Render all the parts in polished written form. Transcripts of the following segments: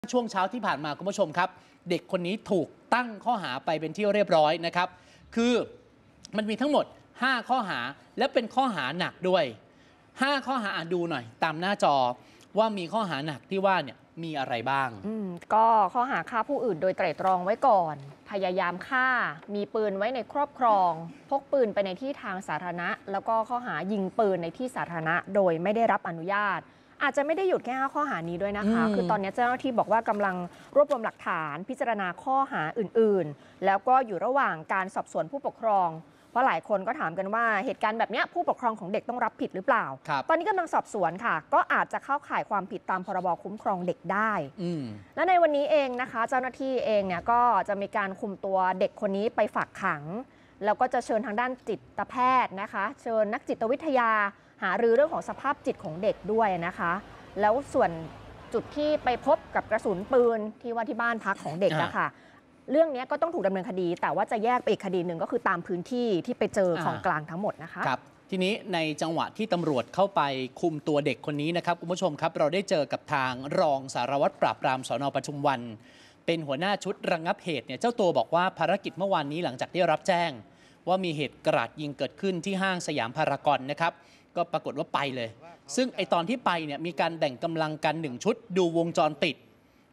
ช่วงเช้าที่ผ่านมาคุณผู้ชมครับเด็กคนนี้ถูกตั้งข้อหาไปเป็นที่เรียบร้อยนะครับคือมันมีทั้งหมด5ข้อหาและเป็นข้อหาหนักด้วย5ข้อหาดูหน่อยตามหน้าจอว่ามีข้อหาหนักที่ว่าเนี่ยมีอะไรบ้างก็ข้อหาฆ่าผู้อื่นโดยไตร่ตรองไว้ก่อนพยายามฆ่ามีปืนไว้ในครอบครองพกปืนไปในที่ทางสาธารณะแล้วก็ข้อหายิงปืนในที่สาธารณะโดยไม่ได้รับอนุญาตอาจจะไม่ได้หยุดแค่5ข้อหานี้ด้วยนะคะคือตอนนี้เจ้าหน้าที่บอกว่ากำลังรวบรวมหลักฐานพิจารณาข้อหาอื่นๆแล้วก็อยู่ระหว่างการสอบสวนผู้ปกครองเพราะหลายคนก็ถามกันว่าเหตุการณ์แบบนี้ผู้ปกครองของเด็กต้องรับผิดหรือเปล่าตอนนี้กำลังสอบสวนค่ะก็อาจจะเข้าข่ายความผิดตามพรบคุ้มครองเด็กได้และในวันนี้เองนะคะเจ้าหน้าที่เองเนี่ยก็จะมีการคุมตัวเด็กคนนี้ไปฝากขังแล้วก็จะเชิญทางด้านจิตแพทย์นะคะเชิญนักจิตวิทยาหารือเรื่องของสภาพจิตของเด็กด้วยนะคะแล้วส่วนจุดที่ไปพบกับกระสุนปืนที่ว่าที่บ้านพักของเด็กนะคะเรื่องนี้ก็ต้องถูกดำเนินคดีแต่ว่าจะแยกไปอีกคดีหนึ่งก็คือตามพื้นที่ที่ไปเจอของกลางทั้งหมดนะคะครับทีนี้ในจังหวะที่ตำรวจเข้าไปคุมตัวเด็กคนนี้นะครับคุณผู้ชมครับเราได้เจอกับทางรองสารวัตรปราบปรามสน.ปทุมวันเป็นหัวหน้าชุดระงับเหตุเนี่ยเจ้าตัวบอกว่าภารกิจเมื่อวานนี้หลังจากได้รับแจ้งว่ามีเหตุกราดยิงเกิดขึ้นที่ห้างสยามพารากอนนะครับก็ปรากฏว่าไปเลยซึ่งไอตอนที่ไปเนี่ยมีการแบ่งกำลังกัน1ชุดดูวงจรปิด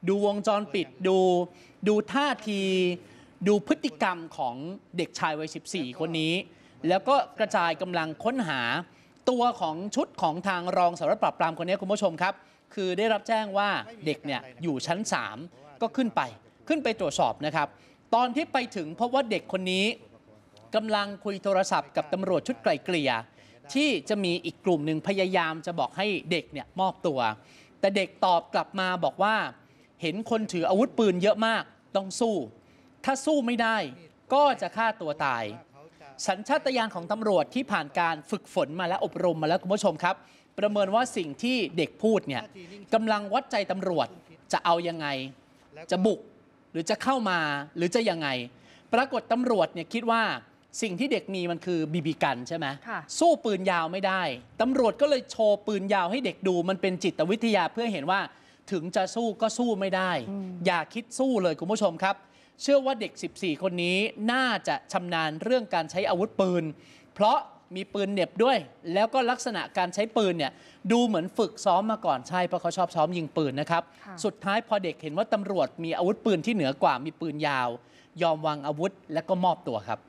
ดูท่าทีดูพฤติกรรมของเด็กชายวัย14คนนี้แล้วก็กระจายกำลังค้นหาตัวของชุดของทางรองสารวัตรปราบปรามคนนี้คุณผู้ชมครับคือได้รับแจ้งว่าเด็กเนี่ยอยู่ชั้น3ก็ขึ้นไปตรวจสอบนะครับตอนที่ไปถึงพบว่าเด็กคนนี้กำลังคุยโทรศัพท์กับตำรวจชุดไกลเกลี่ยที่จะมีอีกกลุ่มหนึ่งพยายามจะบอกให้เด็กเนี่ยมอบตัวแต่เด็กตอบกลับมาบอกว่าเห็นคนถืออาวุธปืนเยอะมากต้องสู้ถ้าสู้ไม่ได้ก็จะฆ่าตัวตายสัญชาตญาณของตำรวจที่ผ่านการฝึกฝนมาและอบรมมาแล้วคุณผู้ชมครับประเมินว่าสิ่งที่เด็กพูดเนี่ยกำลังวัดใจตำรวจจะเอายังไงจะบุกหรือจะเข้ามาหรือจะยังไงปรากฏตำรวจเนี่ยคิดว่าสิ่งที่เด็กมีมันคือบีบีกันใช่ไหมสู้ปืนยาวไม่ได้ตำรวจก็เลยโชว์ปืนยาวให้เด็กดูมันเป็นจิตวิทยาเพื่อเห็นว่าถึงจะสู้ก็สู้ไม่ได้อย่าคิดสู้เลยคุณผู้ชมครับเชื่อว่าเด็ก14คนนี้น่าจะชำนาญเรื่องการใช้อาวุธปืนเพราะมีปืนเหน็บด้วยแล้วก็ลักษณะการใช้ปืนเนี่ยดูเหมือนฝึกซ้อมมาก่อนใช่เพราะเขาชอบซ้อมยิงปืนนะครับสุดท้ายพอเด็กเห็นว่าตำรวจมีอาวุธปืนที่เหนือกว่ามีปืนยาวยอมวางอาวุธและก็มอบตัวครับ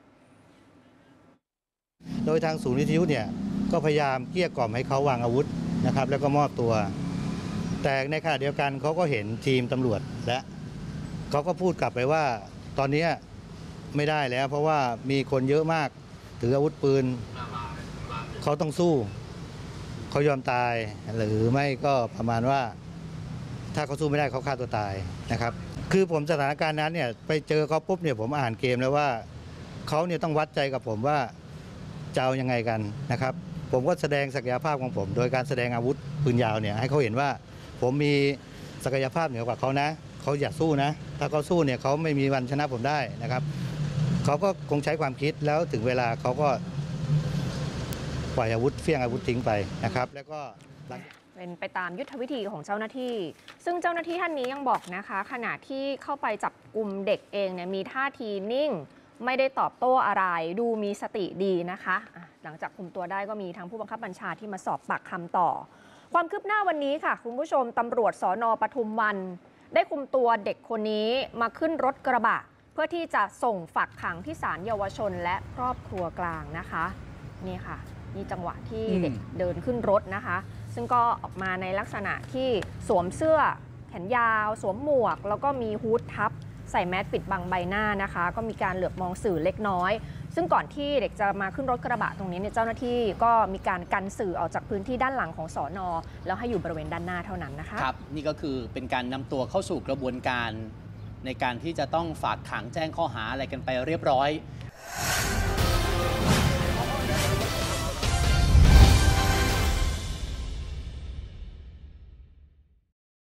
โดยทางศูนย์วิทยุเนี่ยก็พยายามเกลี้ยกล่อมให้เขาวางอาวุธนะครับแล้วก็มอบตัวแต่ในขณะเดียวกันเขาก็เห็นทีมตำรวจและเขาก็พูดกลับไปว่าตอนนี้ไม่ได้แล้วเพราะว่ามีคนเยอะมากถืออาวุธปืนเขาต้องสู้เขายอมตายหรือไม่ก็ประมาณว่าถ้าเขาสู้ไม่ได้เขาฆ่าตัวตายนะครับคือผมสถานการณ์นั้นเนี่ยไปเจอเขาปุ๊บเนี่ยผมอ่านเกมแล้วว่าเขาเนี่ยต้องวัดใจกับผมว่าจะเอายังไงกันนะครับผมก็แสดงศักยภาพของผมโดยการแสดงอาวุธปืนยาวเนี่ยให้เขาเห็นว่าผมมีศักยภาพเหนือกว่าเขานะเขาอยากสู้นะถ้าเขาสู้เนี่ยเขาไม่มีวันชนะผมได้นะครับเขาก็คงใช้ความคิดแล้วถึงเวลาเขาก็ปล่อยอาวุธเฟี้ยงอาวุธทิ้งไปนะครับแล้วก็เป็นไปตามยุทธวิธีของเจ้าหน้าที่ซึ่งเจ้าหน้าที่ท่านนี้ยังบอกนะคะขณะที่เข้าไปจับกุมเด็กเองเนี่ยมีท่าทีนิ่งไม่ได้ตอบโต้อะไรดูมีสติดีนะคะหลังจากคุมตัวได้ก็มีทั้งผู้บังคับบัญชาที่มาสอบปากคำต่อความคืบหน้าวันนี้ค่ะคุณผู้ชมตำรวจสน.ปทุมวันได้คุมตัวเด็กคนนี้มาขึ้นรถกระบะเพื่อที่จะส่งฝากขังที่ศาลเยาวชนและครอบครัวกลางนะคะนี่ค่ะนี่จังหวะที่เด็กเดินขึ้นรถนะคะซึ่งก็ออกมาในลักษณะที่สวมเสื้อแขนยาวสวมหมวกแล้วก็มีฮู้ดทับใส่แมสปิดบังใบหน้านะคะก็มีการเหลือบมองสื่อเล็กน้อยซึ่งก่อนที่เด็กจะมาขึ้นรถกระบะตรงนี้เนี่ยเจ้าหน้าที่ก็มีการกันสื่อออกจากพื้นที่ด้านหลังของสน.แล้วให้อยู่บริเวณด้านหน้าเท่านั้นนะคะครับนี่ก็คือเป็นการนำตัวเข้าสู่กระบวนการในการที่จะต้องฝากขังแจ้งข้อหาอะไรกันไปเรียบร้อย